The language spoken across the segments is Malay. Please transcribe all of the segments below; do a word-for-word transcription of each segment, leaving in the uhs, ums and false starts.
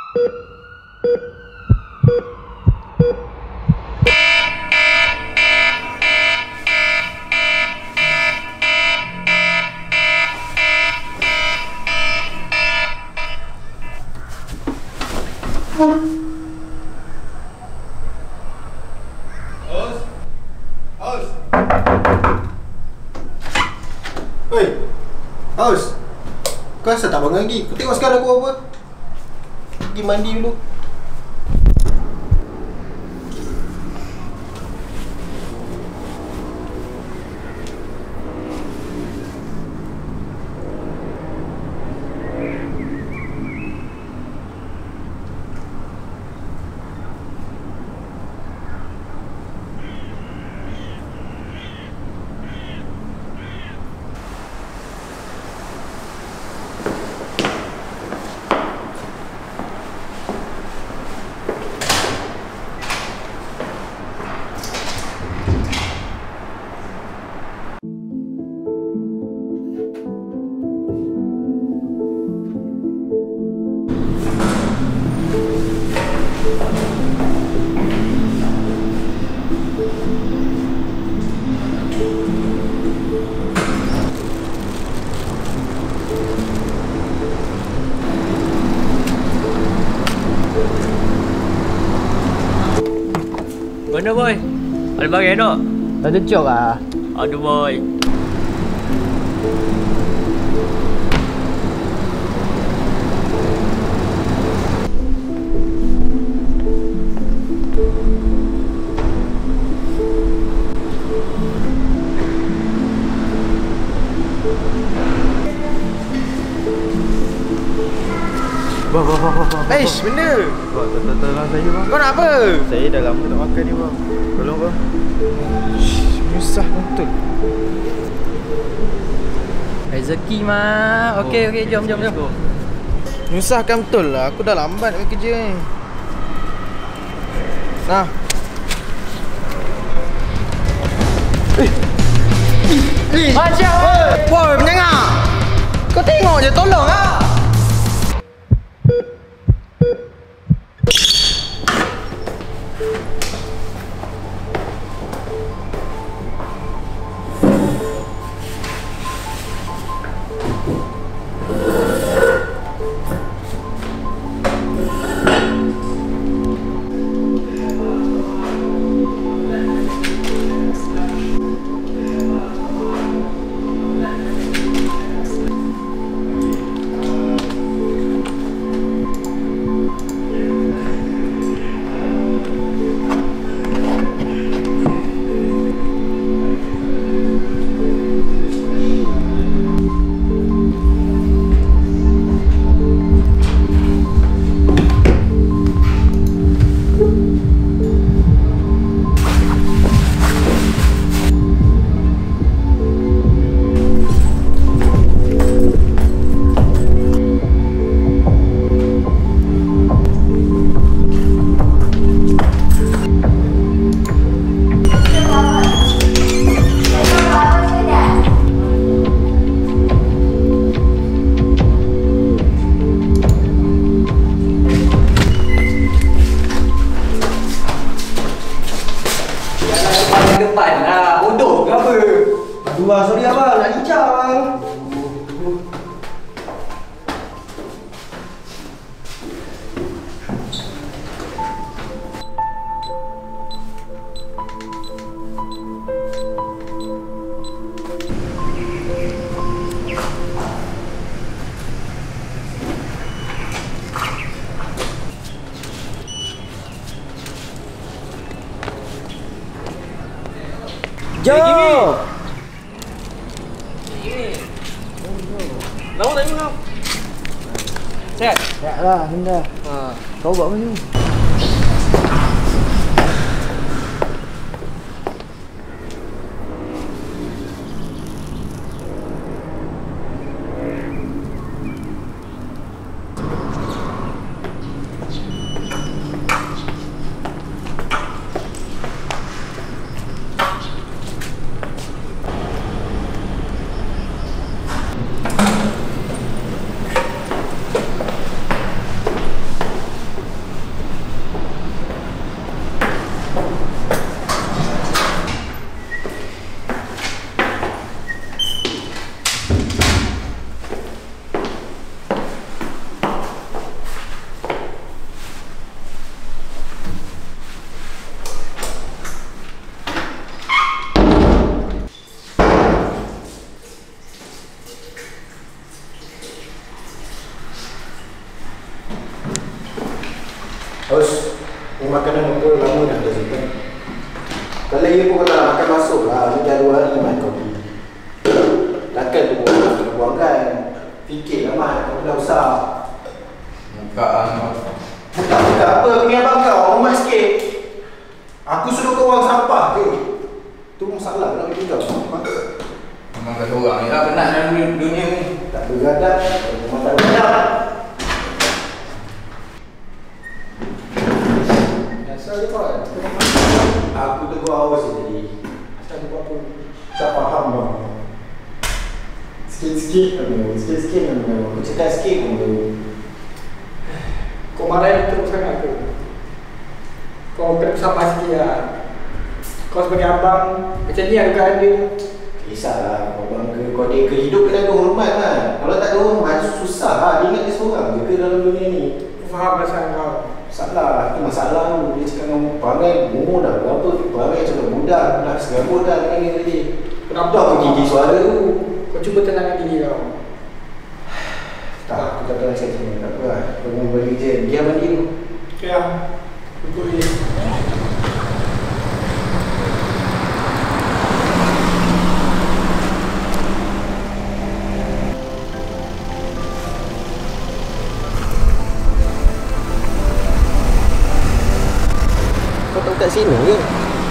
Aus! Aus! Oi! Aus! Kau asal tak bangun lagi? Kau tengok sekarang aku apa? Pergi mandi dulu. Mana boy? Ada barang tak? Ada cok ah. Aduh boy. Bang, bang, bang, bang. Eish, benda! Bang, tolong saya bang. Kau nak apa? Saya dah lama tak makan ni bang. Tolong bang. Susah betul. Rezeki mah. Okey okey jom jom jom. Nyusahkan betul lah. Aku dah lambat nak kerja ni. Nah. Eh. Eh. Macam. Woi, penyangak! Kau tengok je, tolong ah! Depan lah, bodoh ke apa? Aduh bang, sorry abang, nak lincah bang. Jom! Lama tak minum? Sehat? Siap lah, Hinda. Ha. Kau buat macam ni? Haus. Ni makanan aku lama dah dah simpan. Kalau ia pun kau tak nak makan masuk lah. Ni dah dua hari makan kopi. Takkan tu buang, tu buangkan. Fikirlah Mat, kau dah besar. Buka lah. Buka, buka apa? Pergi abang kau, hormat sikit. Aku suruh kau buang sampah ke? Tu masalah nak pergi kau. Memang kata orang ni lah penat dalam dunia ni. Tak beradab, memang tak beradab. Asal dia kau kan? Aku tegur awal je tadi. Asal dia buat apa? Tak faham bang. Sikit-sikit pun, sikit-sikit pun. Aku cakap sikit pun. Kau marah terus sangat ke? Kau kena sabar sikit lah. Kau sebagai abang, macam ni ada keadaan dia. Kisahlah, kau bangga, kau dia kehidup kena ada hormat kan. Kalau tak ada hormat, susah lah. Dia ingat dia seorang je ke dalam dunia ni. Aku faham perasaan kau. Salah, itu masalah tu. Dia cakap dengan perangai, umur dah berapa tu. Perangai cakap budak, dah serabut dah dengan dia tadi. Kenapa Dah aku gigi suara tu. Kau cuba tenangkan diri kau. Tak, aku tak tahu macam ni. Tak apa lah. Kau mau balik je. Dia mandi tu. Ya, ikut dia. Kau tahu kat sini ke?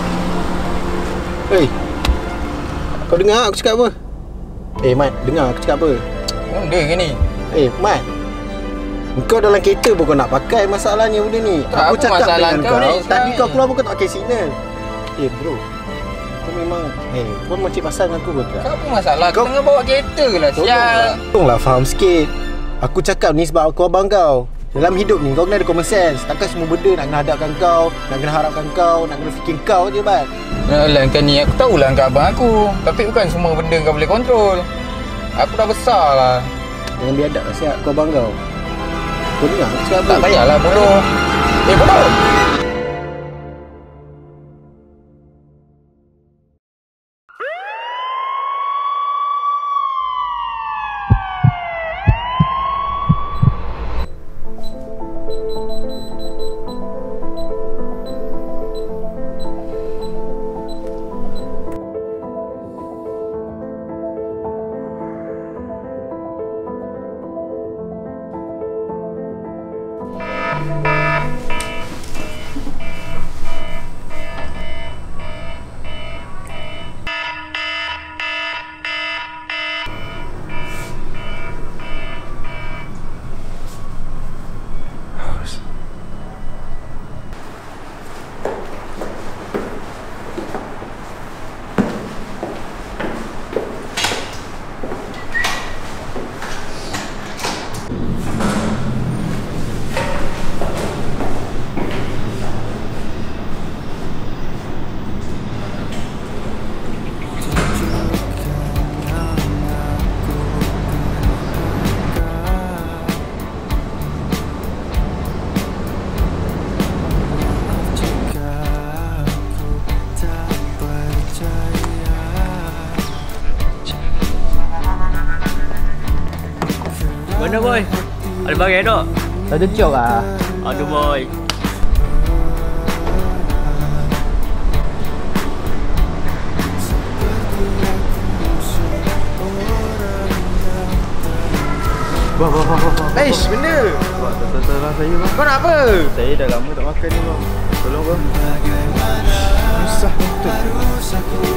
Hei, kau dengar aku cakap apa? Eh Mat, dengar aku cakap apa? Benda ke ni? Eh Mat, kau dalam kereta pun kau nak pakai masalahnya benda ni. Tak, aku apa cakap masalah dengan kau kau, ni tadi sekarang kau ni? keluar pun kau tak pakai signal. Eh bro, kau memang, eh kau macam pasal dengan aku betul? Kau apa masalah? Kau Kau- tengah bawa kereta lah, sial. Tolonglah, tolonglah faham sikit. Aku cakap ni sebab aku abang kau. Dalam hidup ni kau kena ada common sense. Takkan semua benda nak kena hadapkan kau, nak kena harapkan kau, nak kena fikir kau je Bat. Alah kau ni, aku tahulah kau abang aku. Tapi bukan semua benda kau boleh kontrol. Aku dah besar lah. Jangan biadab lah siap, kau abang kau. Kau dengar aku cakap apa? Tak payahlah bodoh. Eh bodoh! Mana boy? Ada barang tak? Tak cucuk lah. Aduh boy. Wah, wah, wah, wah. Eish, benda. Wah, tak tak tak saya bang. Kau nak apa? Saya dah lama tak makan ni bang. Tolong bang. Susah betul.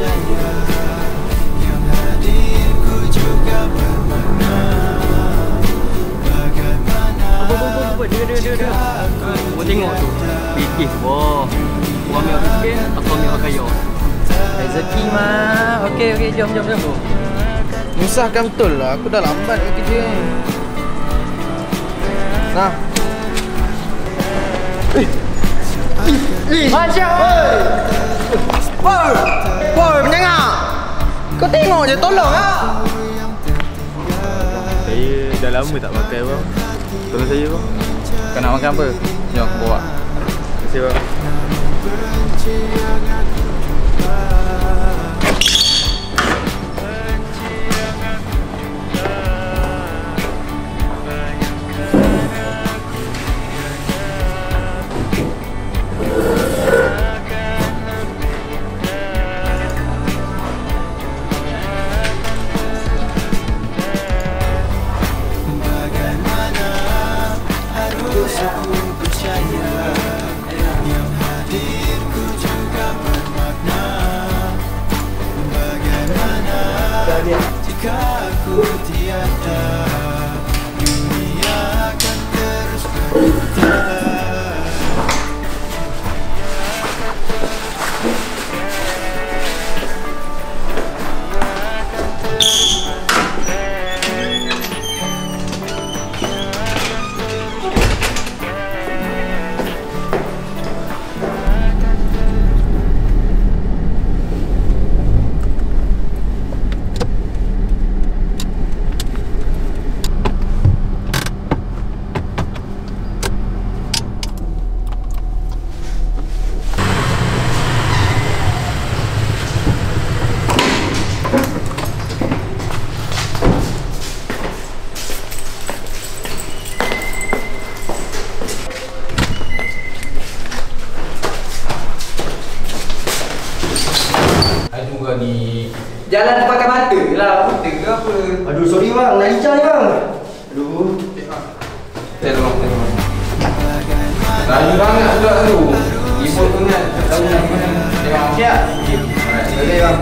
Apa apa apa apa dia dia dia dia. Kau tengok tu. Fikir. Wah. Kau ambil fikir, aku ambil kayu. Rezeki mah. Okey okey jom jom jom. Menyusahkan betul lah. Aku dah lambat ke kerja ni. Nah. Masya Boy! Boy, menyangak! Kau tengok je, tolong lah! Saya dah lama tak makan bang. Tolong saya bang. Kau nak makan apa? Jom aku bawa. Terima kasih bang. jika aku tiada, dunia akan terus berputar. Jalan pakai mata lah, buta ke apa? Aduh, sorry bang, nak lincah ni bang. Aduh. Eh, tolong, tolong. Laju banget pula tu. Ibu tu kan, tak tahu nak mana. Tengok, siap? Alright, boleh bang.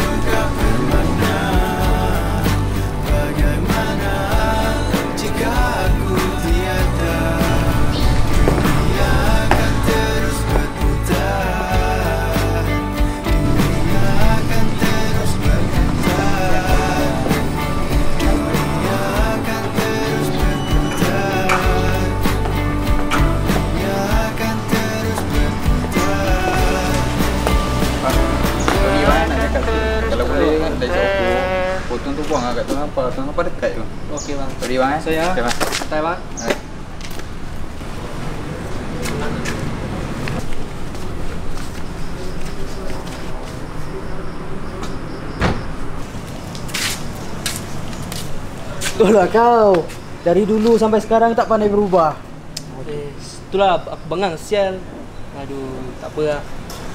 Potong tu buang kat tengah apa, tengah apa dekat tu. Okey bang. Sorry bang eh. So ya. Okey bang. Santai bang. Alright. Betul lah kau. Dari dulu sampai sekarang tak pandai berubah. Eh, itulah aku bengang sial. Aduh, tak apa lah.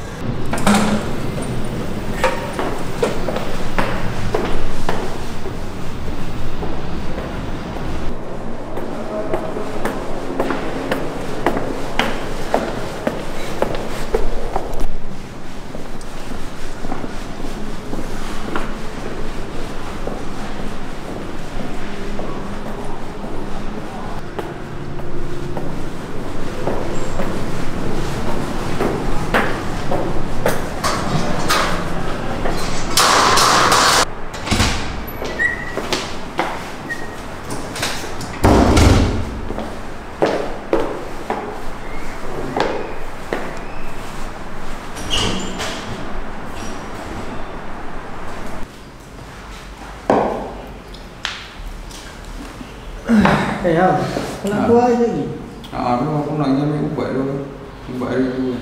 Eh, Ham, kenapa Ha. air lagi? Haa, tu aku nak ambil ubat tu. Ubat hari tu.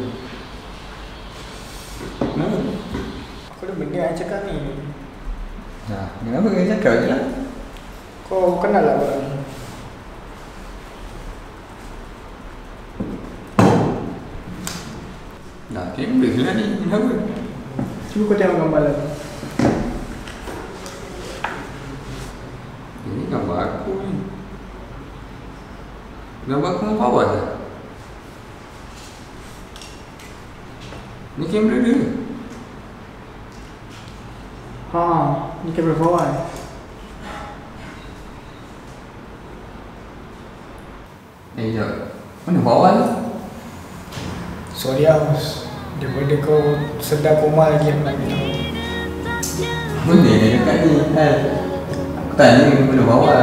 Kenapa? Aku dah benda yang cakap ni. Nah, kenapa kau cakap je lah? Kau kenal lah orang. Dah, kamera lah ni. Kenapa? Cuba kau tengok gambar lagi. Ini gambar aku ni. Gambar aku dengan power je. Ni kamera dia. Ha, ni kamera bawah. Eh, jap. Mana bawah tu? Sorry Aus, daripada kau sedar koma lagi aku nak tahu. Mana dia dekat ni? Eh. Aku tanya ni mana bawah.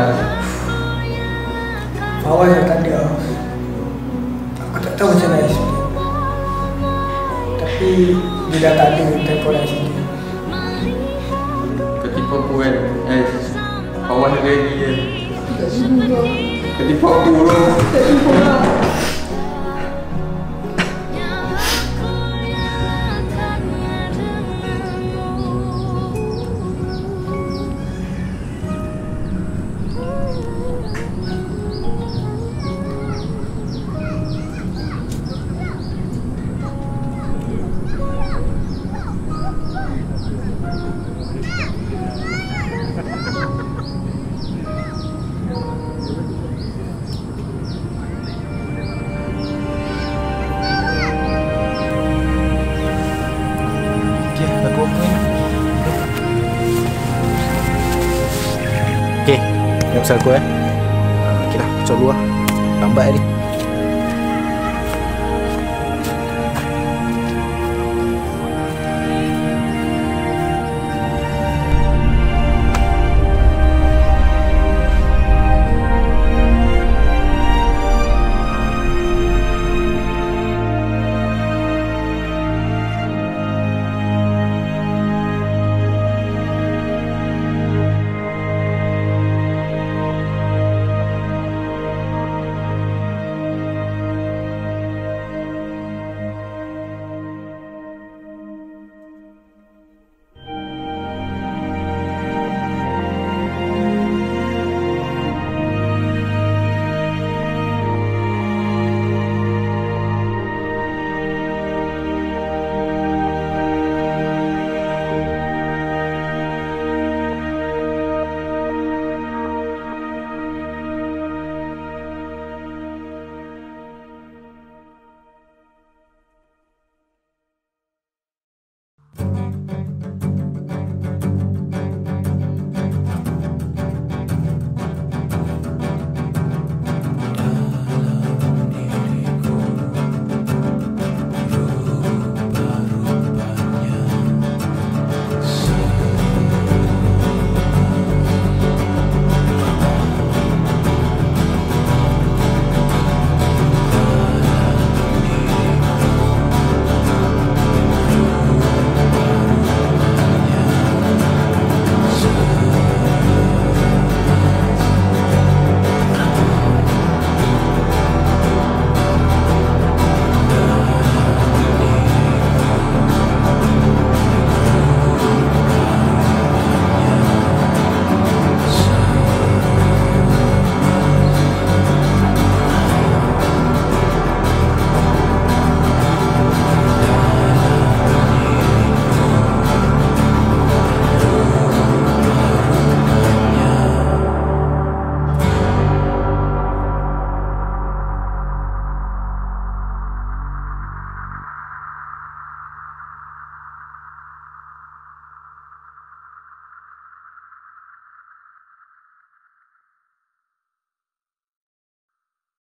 Bawah dah tak ada Aus. Aku tak tahu macam mana explain. Tapi dia dah tak ada tempoh dah sini. Ketipu aku kan. Eh. Bawah dia lagi je. Ketipu aku bro. Tempoh lah. Okay, yang pasal aku eh uh, okay lah, pecah dulu lah. Lambat hari